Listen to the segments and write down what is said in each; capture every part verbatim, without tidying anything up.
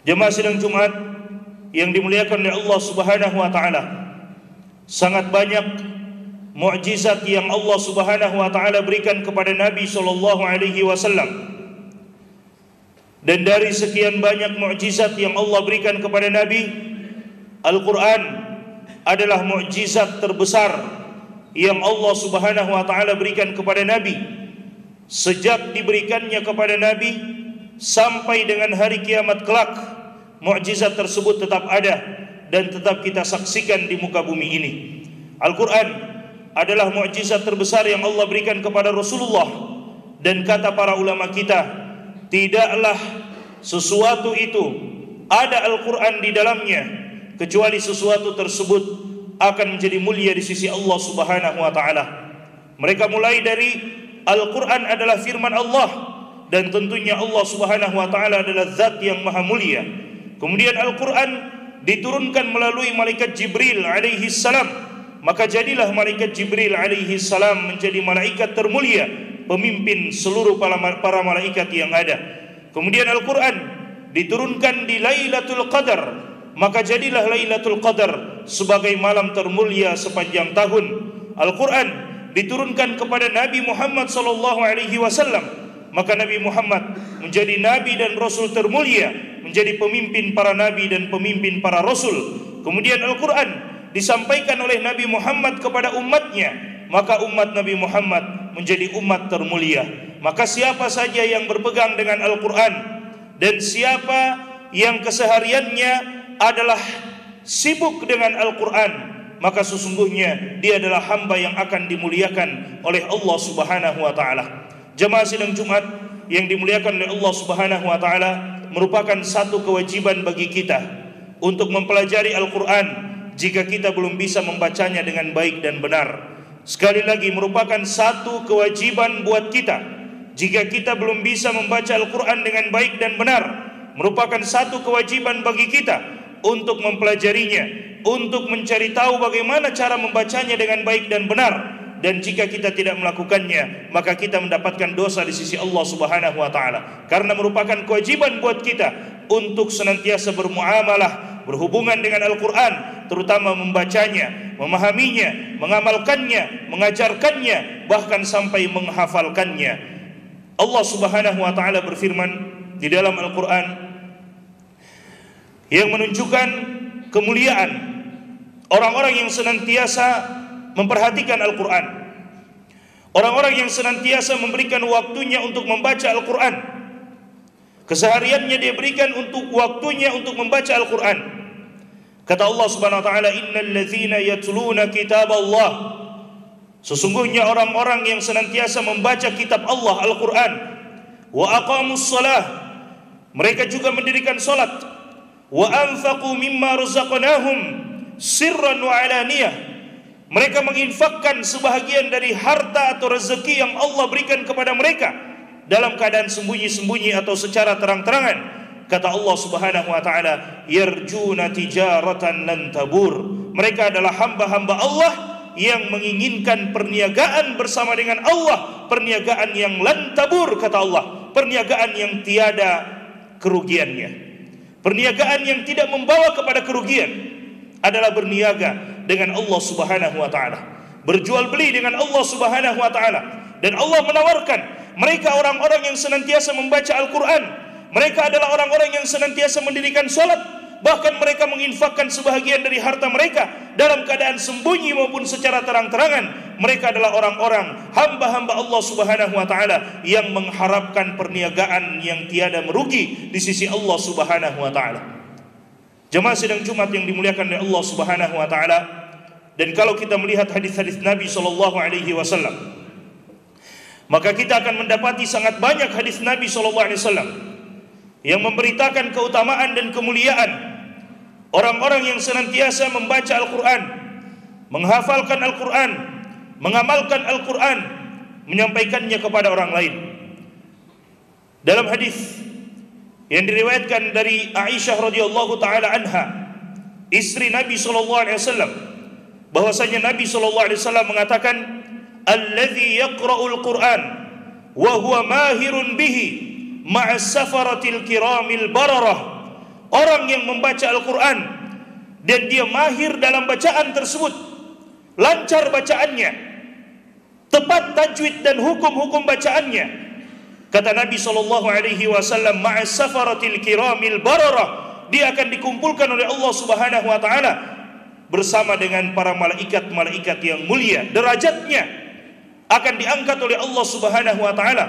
Jemaah sidang Jumat yang dimuliakan oleh Allah Subhanahu wa taala, sangat banyak mukjizat yang Allah Subhanahu wa taala berikan kepada Nabi sallallahu alaihi wasallam. Dan dari sekian banyak mukjizat yang Allah berikan kepada Nabi, Al-Quran adalah mukjizat terbesar yang Allah Subhanahu wa taala berikan kepada Nabi. Sejak diberikannya kepada Nabi sampai dengan hari kiamat kelak, mukjizat tersebut tetap ada dan tetap kita saksikan di muka bumi ini. Al-Quran adalah mukjizat terbesar yang Allah berikan kepada Rasulullah. Dan kata para ulama kita, tidaklah sesuatu itu ada Al-Quran di dalamnya kecuali sesuatu tersebut akan menjadi mulia di sisi Allah Subhanahu wa taala. Mereka mulai dari Al-Quran adalah firman Allah, dan tentunya Allah Subhanahu wa taala adalah zat yang maha mulia. Kemudian Al-Quran diturunkan melalui malaikat Jibril alaihi salam, maka jadilah malaikat Jibril alaihi salam menjadi malaikat termulia, pemimpin seluruh para, para malaikat yang ada. Kemudian Al-Quran diturunkan di Lailatul Qadar, maka jadilah Lailatul Qadar sebagai malam termulia sepanjang tahun. Al-Quran diturunkan kepada Nabi Muhammad sallallahu alaihi wasallam, maka Nabi Muhammad menjadi nabi dan rasul termulia, menjadi pemimpin para nabi dan pemimpin para rasul. Kemudian Al-Quran disampaikan oleh Nabi Muhammad kepada umatnya, maka umat Nabi Muhammad menjadi umat termulia. Maka siapa saja yang berpegang dengan Al-Quran dan siapa yang kesehariannya adalah sibuk dengan Al-Quran, maka sesungguhnya dia adalah hamba yang akan dimuliakan oleh Allah Subhanahu wa taala. Jemaah sidang Jumat yang dimuliakan oleh Allah Subhanahu wa taala, merupakan satu kewajiban bagi kita untuk mempelajari Al-Quran jika kita belum bisa membacanya dengan baik dan benar. Sekali lagi, merupakan satu kewajiban buat kita jika kita belum bisa membaca Al-Quran dengan baik dan benar. Merupakan satu kewajiban bagi kita untuk mempelajarinya, untuk mencari tahu bagaimana cara membacanya dengan baik dan benar. Dan jika kita tidak melakukannya, maka kita mendapatkan dosa di sisi Allah Subhanahu wa taala. Karena merupakan kewajiban buat kita untuk senantiasa bermuamalah, berhubungan dengan Al-Quran, terutama membacanya, memahaminya, mengamalkannya, mengajarkannya, bahkan sampai menghafalkannya. Allah Subhanahu wa taala berfirman di dalam Al-Quran yang menunjukkan kemuliaan orang-orang yang senantiasa memperhatikan Al-Quran, orang-orang yang senantiasa memberikan waktunya untuk membaca Al-Quran. Kesehariannya dia berikan untuk waktunya untuk membaca Al-Quran. Kata Allah Subhanahu wa taala, innal ladzina yatluna kitab Allah, sesungguhnya orang-orang yang senantiasa membaca kitab Allah Al-Quran, wa aqamus shalah, mereka juga mendirikan salat, wa anfaqu mimma razaqnahum sirran wa alaniyah, mereka menginfakkan sebahagian dari harta atau rezeki yang Allah berikan kepada mereka dalam keadaan sembunyi-sembunyi atau secara terang-terangan. Kata Allah Subhanahu wa taala, yarjuna tijaratan lan tabur, mereka adalah hamba-hamba Allah yang menginginkan perniagaan bersama dengan Allah, perniagaan yang lan tabur, kata Allah, perniagaan yang tiada kerugiannya, perniagaan yang tidak membawa kepada kerugian adalah berniaga dengan Allah Subhanahu wa taala, berjual beli dengan Allah Subhanahu wa taala. Dan Allah menawarkan mereka orang-orang yang senantiasa membaca Al-Quran, mereka adalah orang-orang yang senantiasa mendirikan salat, bahkan mereka menginfakkan sebahagian dari harta mereka dalam keadaan sembunyi maupun secara terang-terangan. Mereka adalah orang-orang hamba-hamba Allah Subhanahu wa taala yang mengharapkan perniagaan yang tiada merugi di sisi Allah Subhanahu wa taala. Jemaah sidang Jumat yang dimuliakan oleh Allah Subhanahu wa taala, dan kalau kita melihat hadis-hadis Nabi sallallahu alaihi wasallam, maka kita akan mendapati sangat banyak hadis Nabi sallallahu alaihi wasallam yang memberitakan keutamaan dan kemuliaan orang-orang yang senantiasa membaca Al-Quran, menghafalkan Al-Quran, mengamalkan Al-Quran, menyampaikannya kepada orang lain. Dalam hadis yang diriwayatkan dari Aisyah radhiyallahu taala anha, istri Nabi sallallahu alaihi wasallam, bahwasanya Nabi sallallahu alaihi wasallam mengatakan, "Allazi yaqra'ul Qur'an wa huwa mahirun bihi ma'a safaratil kiramil bararah orang yang membaca Al-Quran dan dia mahir dalam bacaan tersebut, lancar bacaannya, tepat tajwid dan hukum-hukum bacaannya, kata Nabi sallallahu alaihi wasallam, ma'as safaratil kiramil bararah, dia akan dikumpulkan oleh Allah Subhanahu wa taala bersama dengan para malaikat-malaikat yang mulia. Derajatnya akan diangkat oleh Allah Subhanahu wa taala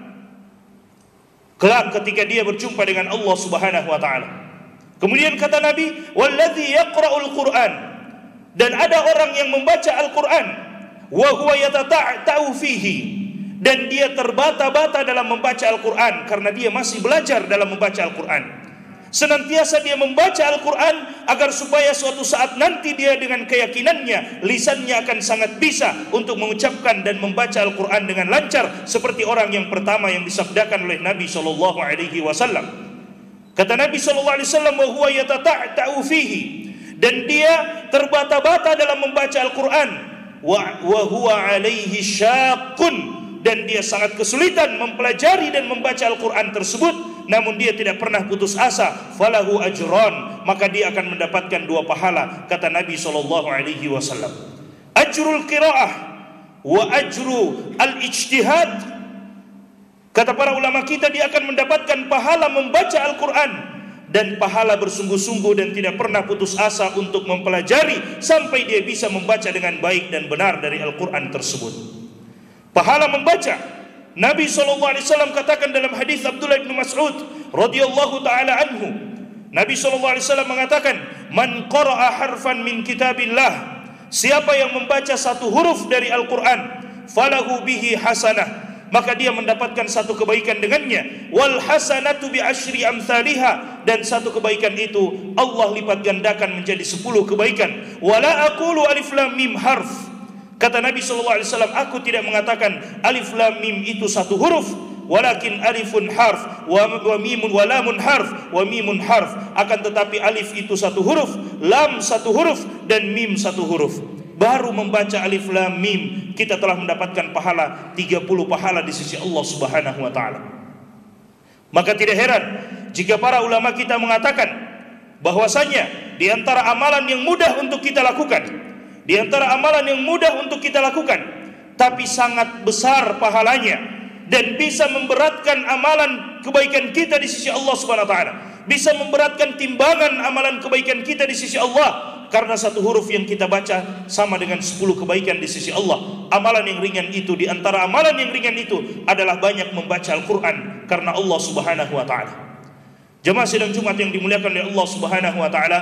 kelak ketika dia berjumpa dengan Allah Subhanahu wa taala. Kemudian kata Nabi, walladzi yaqra'ul Qur'an, dan ada orang yang membaca Al-Qur'an, wa huwa yatata'u fihi, dan dia terbata-bata dalam membaca Al-Qur'an karena dia masih belajar dalam membaca Al-Qur'an. Senantiasa dia membaca Al-Quran agar supaya suatu saat nanti dia dengan keyakinannya, lisannya akan sangat bisa untuk mengucapkan dan membaca Al-Quran dengan lancar seperti orang yang pertama yang disabdakan oleh Nabi shallallahu alaihi wasallam. Kata Nabi shallallahu alaihi wasallam, wa huwa yatata'u fihi, dan dia terbata-bata dalam membaca Al-Quran, wa huwa alaihi syaqqun, dan dia sangat kesulitan mempelajari dan membaca Al-Quran tersebut, namun dia tidak pernah putus asa, falahu ajran, maka dia akan mendapatkan dua pahala, kata Nabi shallallahu alaihi wasallam. Ajrul qiraah wa ajru al-ijtihad, kata para ulama kita, dia akan mendapatkan pahala membaca Al-Quran dan pahala bersungguh-sungguh dan tidak pernah putus asa untuk mempelajari sampai dia bisa membaca dengan baik dan benar dari Al-Quran tersebut. Pahala membaca, Nabi shallallahu alaihi wasallam katakan dalam hadis Abdullah bin Mas'ud radhiyallahu taala anhu, Nabi shallallahu alaihi wasallam mengatakan, man qara'a harfan min kitabillah, siapa yang membaca satu huruf dari Al-Quran, falahu bihi hasanah, maka dia mendapatkan satu kebaikan dengannya, wal hasanatu bi asyri amsalihha, dan satu kebaikan itu Allah lipat gandakan menjadi sepuluh kebaikan. Wala aqulu alif lam mim harf, kata Nabi shallallahu alaihi wasallam, aku tidak mengatakan alif lam mim itu satu huruf, walakin alifun harf wa, wa mimun wa lamun harf wa mimun harf, akan tetapi alif itu satu huruf, lam satu huruf, dan mim satu huruf. Baru membaca alif lam mim kita telah mendapatkan pahala tiga puluh pahala di sisi Allah Subhanahu wa taala. Maka tidak heran jika para ulama kita mengatakan bahwasanya di antara amalan yang mudah untuk kita lakukan, di antara amalan yang mudah untuk kita lakukan, tapi sangat besar pahalanya dan bisa memberatkan amalan kebaikan kita di sisi Allah Subhanahu wa taala, bisa memberatkan timbangan amalan kebaikan kita di sisi Allah, karena satu huruf yang kita baca sama dengan sepuluh kebaikan di sisi Allah. Amalan yang ringan itu, di antara amalan yang ringan itu adalah banyak membaca Al-Quran karena Allah Subhanahu wa taala. Jemaah sidang Jumat yang dimuliakan oleh Allah Subhanahu wa taala,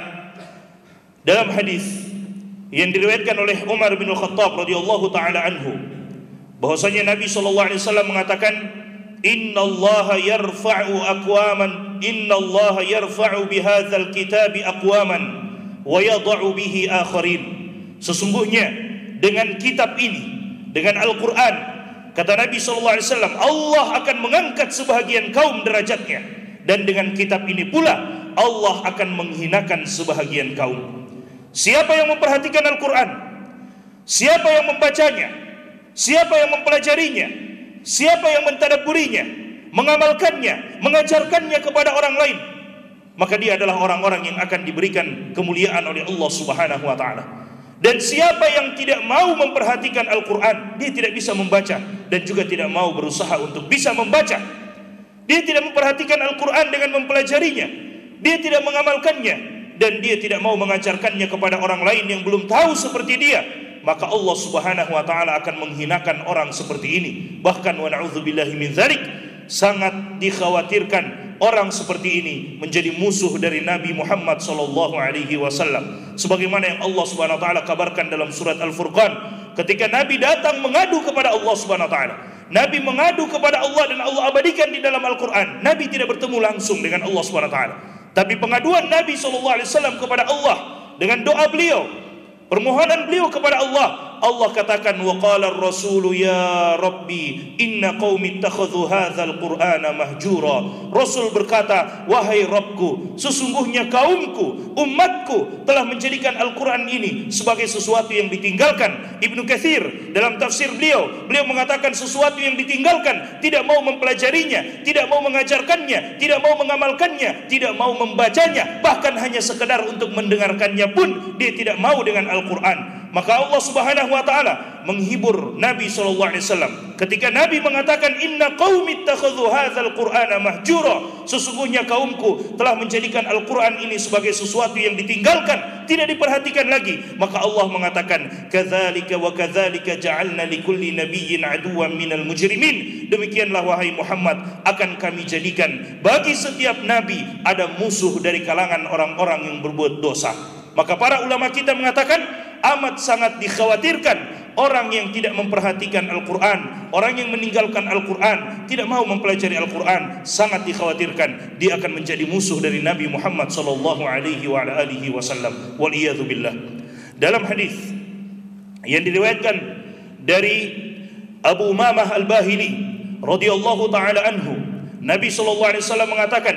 dalam hadis yang diriwayatkan oleh Umar bin Khattab radhiyallahu taala anhu, bahwasanya Nabi sallallahu alaihi wasallam mengatakan, innallaha yarfa'u aqwaman innallaha yarfa'u bihadzal kitabi aqwaman wa yadh'u bihi akharin, sesungguhnya dengan kitab ini, dengan Al-Qur'an, kata Nabi sallallahu alaihi wasallam, Allah akan mengangkat sebahagian kaum derajatnya, dan dengan kitab ini pula Allah akan menghinakan sebahagian kaum. Siapa yang memperhatikan Al-Quran, siapa yang membacanya, siapa yang mempelajarinya, siapa yang mentadabburinya, mengamalkannya, mengajarkannya kepada orang lain, maka dia adalah orang-orang yang akan diberikan kemuliaan oleh Allah Subhanahu wa taala. Dan siapa yang tidak mau memperhatikan Al-Quran, dia tidak bisa membaca dan juga tidak mau berusaha untuk bisa membaca. Dia tidak memperhatikan Al-Quran dengan mempelajarinya, dia tidak mengamalkannya, dan dia tidak mau mengajarkannya kepada orang lain yang belum tahu seperti dia, maka Allah Subhanahu wa taala akan menghinakan orang seperti ini. Bahkan wa na'udzubillahi min dzalik, sangat dikhawatirkan orang seperti ini menjadi musuh dari Nabi Muhammad sallallahu alaihi wasallam, sebagaimana yang Allah Subhanahu wa taala kabarkan dalam surat Al-Furqan, ketika Nabi datang mengadu kepada Allah Subhanahu wa taala. Nabi mengadu kepada Allah dan Allah abadikan di dalam Al-Quran. Nabi tidak bertemu langsung dengan Allah Subhanahu wa taala, tapi pengaduan Nabi shallallahu alaihi wasallam kepada Allah dengan doa beliau, permohonan beliau kepada Allah, Allah katakan, wa qala ar-rasulu ya rabbi inna qaumi ittakhadhu hadzal qur'ana mahjura. Rasul berkata, wahai Rabbku, sesungguhnya kaumku, umatku telah menjadikan Al-Quran ini sebagai sesuatu yang ditinggalkan. Ibnu Katsir dalam tafsir beliau, beliau mengatakan sesuatu yang ditinggalkan, tidak mau mempelajarinya, tidak mau mengajarkannya, tidak mau mengamalkannya, tidak mau membacanya, bahkan hanya sekedar untuk mendengarkannya pun dia tidak mau dengan Al-Quran. Maka Allah Subhanahu wa taala menghibur Nabi sallallahu alaihi wasallam ketika Nabi mengatakan, inna qaumi ittakhadhu hadzal qur'ana mahjura, sesungguhnya kaumku telah menjadikan Al-Quran ini sebagai sesuatu yang ditinggalkan, tidak diperhatikan lagi. Maka Allah mengatakan, kadzalika wa kadzalika ja'alna likulli nabiyyin aduwwan minal mujrimin. Demikianlah wahai Muhammad, akan kami jadikan bagi setiap nabi ada musuh dari kalangan orang-orang yang berbuat dosa. Maka para ulama kita mengatakan, amat sangat dikhawatirkan orang yang tidak memperhatikan Al-Quran, orang yang meninggalkan Al-Quran, tidak mau mempelajari Al-Quran, sangat dikhawatirkan dia akan menjadi musuh dari Nabi Muhammad sallallahu alaihi wa alihi wasallam. Waliyadzu billah. Dalam hadis yang diriwayatkan dari Abu Umamah Al-Bahili radhiyallahu taala anhu, Nabi sallallahu alaihi wasallam mengatakan,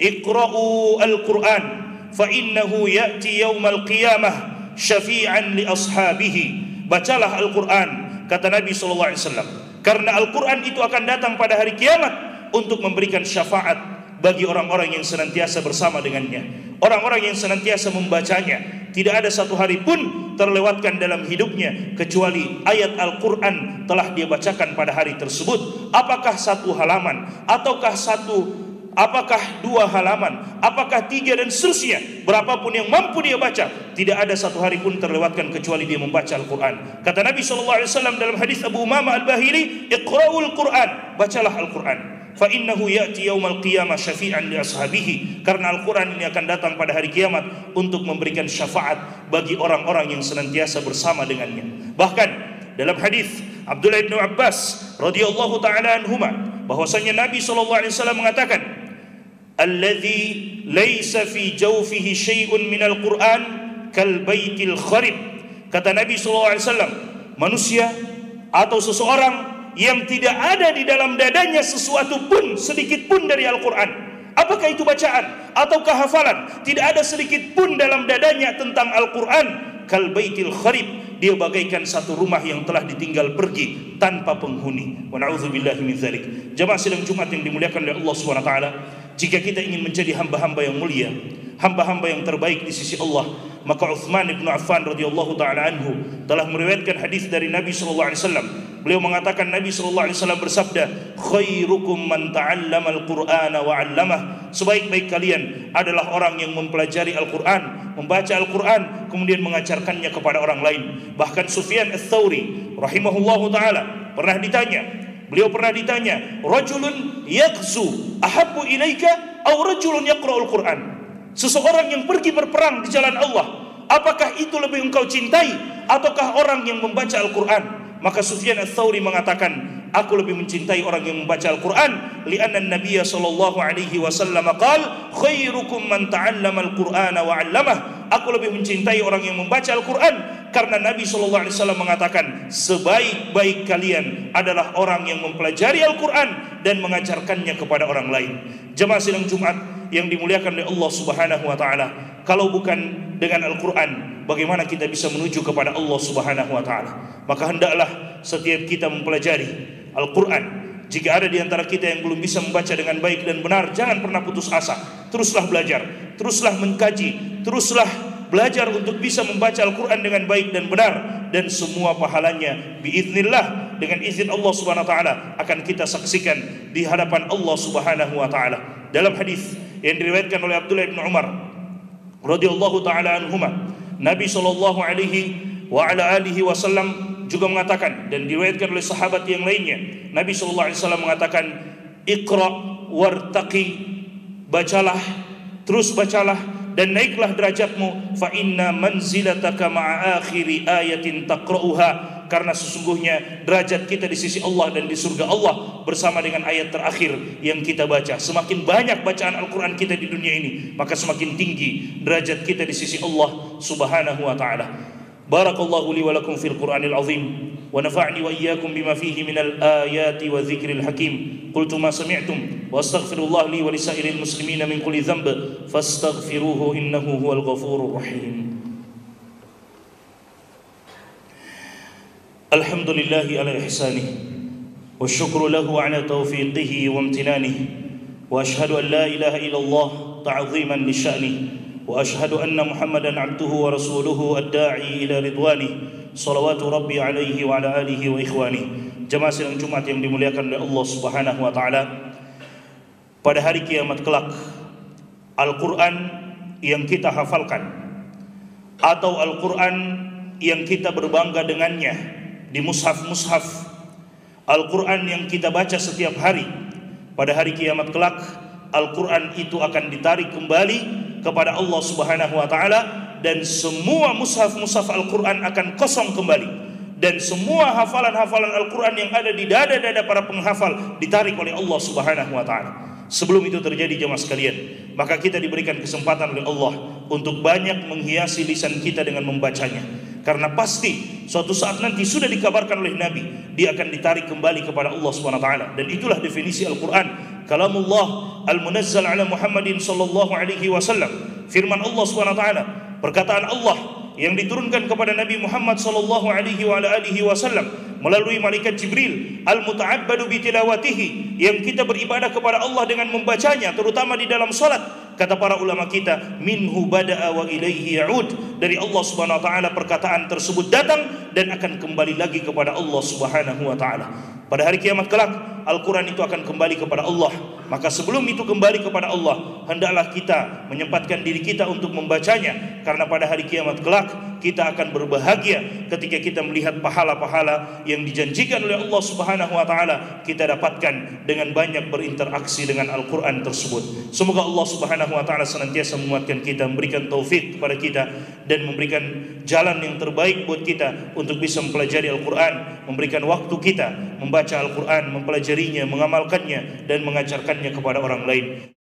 iqra'u Al-Quran fa innahu ya'ti yaumal qiyamah syafi'an li ashabihi. Bacalah Al-Quran, kata Nabi sallallahu alaihi wasallam, karena Al-Quran itu akan datang pada hari kiamat untuk memberikan syafaat bagi orang-orang yang senantiasa bersama dengannya, orang-orang yang senantiasa membacanya. Tidak ada satu hari pun terlewatkan dalam hidupnya kecuali ayat Al-Quran telah dia bacakan pada hari tersebut. Apakah satu halaman, ataukah satu apakah dua halaman, apakah tiga, dan seterusnya, berapapun yang mampu dia baca, tidak ada satu hari pun terlewatkan kecuali dia membaca Al-Quran. Kata Nabi sallallahu alaihi wasallam dalam hadis Abu Umamah Al-Bahili, iqra'ul Quran, bacalah Al-Quran, fa innahu ya'ti yaumal qiyamah syafi'an li ashabihi, karena Al-Quran ini akan datang pada hari kiamat untuk memberikan syafaat bagi orang-orang yang senantiasa bersama dengannya. Bahkan dalam hadis Abdullah bin Abbas radhiyallahu taala anhuma, bahwasanya Nabi sallallahu alaihi wasallam mengatakan, alladzi laisa fi jawfihi syai'un minal Qur'an kal baitil kharib. Kata Nabi sallallahu alaihi wasallam, manusia atau seseorang yang tidak ada di dalam dadanya sesuatu pun, sedikit pun dari Al-Quran, apakah itu bacaan ataukah hafalan, tidak ada sedikit pun dalam dadanya tentang Al-Quran, kal baitil kharib, dia bagaikan satu rumah yang telah ditinggal pergi tanpa penghuni. Wa na'udzubillahi min dzalik. Jemaah sidang Jumat yang dimuliakan oleh Allah Subhanahu wa taala, jika kita ingin menjadi hamba-hamba yang mulia, hamba-hamba yang terbaik di sisi Allah, maka Utsman bin Affan radhiyallahu taala anhu telah meriwayatkan hadis dari Nabi sallallahu alaihi wasallam. Beliau mengatakan, Nabi sallallahu alaihi wasallam bersabda, khairukum man ta'allama al-Qur'ana wa 'allamah. Sebaik-baik kalian adalah orang yang mempelajari Al-Qur'an, membaca Al-Qur'an, kemudian mengajarkannya kepada orang lain. Bahkan Sufyan Ats-Tsauri rahimahullahu taala pernah ditanya, beliau pernah ditanya, rajulun yaghzu ahabbu ilaika aw rajulun yaqra'ul Qur'an? Seseorang yang pergi berperang di jalan Allah, apakah itu lebih engkau cintai ataukah orang yang membaca Al-Qur'an? Maka Sufyan Ats-Tsauri mengatakan, aku lebih mencintai orang yang membaca Al-Qur'an, li'anna an-nabiy sallallahu alaihi wasallam qala khairukum man ta'allama al-Qur'ana wa 'allamah. Aku lebih mencintai orang yang membaca Al-Qur'an karena Nabi sallallahu alaihi wasallam mengatakan, sebaik-baik kalian adalah orang yang mempelajari Al-Qur'an dan mengajarkannya kepada orang lain. Jemaah sidang Jumat yang dimuliakan oleh Allah Subhanahu wa taala, kalau bukan dengan Al-Qur'an, bagaimana kita bisa menuju kepada Allah Subhanahu wa taala? Maka hendaklah setiap kita mempelajari Al-Qur'an. Jika ada di antara kita yang belum bisa membaca dengan baik dan benar, jangan pernah putus asa. Teruslah belajar, teruslah mengkaji, teruslah belajar untuk bisa membaca Al-Qur'an dengan baik dan benar, dan semua pahalanya biiznillah, dengan izin Allah Subhanahu wa taala, akan kita saksikan di hadapan Allah Subhanahu wa taala. Dalam hadis yang diriwayatkan oleh Abdullah bin Umar radhiyallahu taala anhuma, Nabi sallallahu alaihi wa ala alihi wasallam juga mengatakan, dan diriwayatkan oleh sahabat yang lainnya, Nabi sallallahu alaihi wasallam mengatakan, iqra wartaqi, bacalah, terus bacalah dan naiklah derajatmu, fa inna manzilataka ma'a akhiri ayatin taqra'uha, karena sesungguhnya derajat kita di sisi Allah dan di surga Allah bersama dengan ayat terakhir yang kita baca. Semakin banyak bacaan Al-Quran kita di dunia ini, maka semakin tinggi derajat kita di sisi Allah Subhanahu wa ta'ala. Barakallahu li wa lakum fil Qur'anil azim wa nafa'ni wa iyyakum bima fihi minal ayati wa dzikril hakim. Qultu ma sami'tum wa astaghfirullah li wa lisairil muslimina min kulli dhanb fastaghfiruhu innahu huwal ghafurur rahim. Alhamdulillahi ala ihsanih wa syukru lahu ala taufiqihi wa amtinanihi wa ashhadu an la ilaha illallah ta'ziman li sya'nih wa ashhadu anna Muhammadan 'abduhu wa rasuluhu ad-da'i ila ridwanih salawatu rabbi alaihi wa ala alihi wa ikhwanih. Jemaah sidang Jumat yang dimuliakan oleh Allah Subhanahu wa taala, pada hari kiamat kelak Al-Qur'an yang kita hafalkan atau Al-Qur'an yang kita berbangga dengannya di mushaf-mushaf, Al-Qur'an yang kita baca setiap hari, pada hari kiamat kelak Al-Qur'an itu akan ditarik kembali kepada Allah Subhanahu wa taala, dan semua mushaf-mushaf Al-Qur'an akan kosong kembali, dan semua hafalan-hafalan Al-Qur'an yang ada di dada-dada para penghafal ditarik oleh Allah Subhanahu wa taala. Sebelum itu terjadi jemaah sekalian, maka kita diberikan kesempatan oleh Allah untuk banyak menghiasi lisan kita dengan membacanya, karena pasti suatu saat nanti sudah dikabarkan oleh Nabi, dia akan ditarik kembali kepada Allah Subhanahu wa taala. Dan itulah definisi Al-Qur'an, kalamullah al-munazzal ala Muhammadin sallallahu alaihi wasallam, firman Allah Subhanahu wa taala, perkataan Allah yang diturunkan kepada Nabi Muhammad sallallahu alaihi wa alihi wasallam melalui malaikat Jibril, al-muta'abbadu bi tilawatihi, yang kita beribadah kepada Allah dengan membacanya, terutama di dalam salat. Kata para ulama kita, minhu bada'a wa ilaihi ya'ud, dari Allah Subhanahu wa taala perkataan tersebut datang dan akan kembali lagi kepada Allah Subhanahu wa taala. Pada hari kiamat kelak Al-Qur'an itu akan kembali kepada Allah. Maka sebelum itu kembali kepada Allah, hendaklah kita menyempatkan diri kita untuk membacanya, karena pada hari kiamat kelak kita akan berbahagia ketika kita melihat pahala-pahala yang dijanjikan oleh Allah Subhanahu wa taala kita dapatkan dengan banyak berinteraksi dengan Al-Qur'an tersebut. Semoga Allah Subhanahu wa taala senantiasa menguatkan kita, memberikan taufik kepada kita, dan memberikan jalan yang terbaik buat kita untuk bisa mempelajari Al-Qur'an, memberikan waktu kita membaca Al-Qur'an, mempelajarinya, mengamalkannya, dan mengajarkannya kepada orang lain.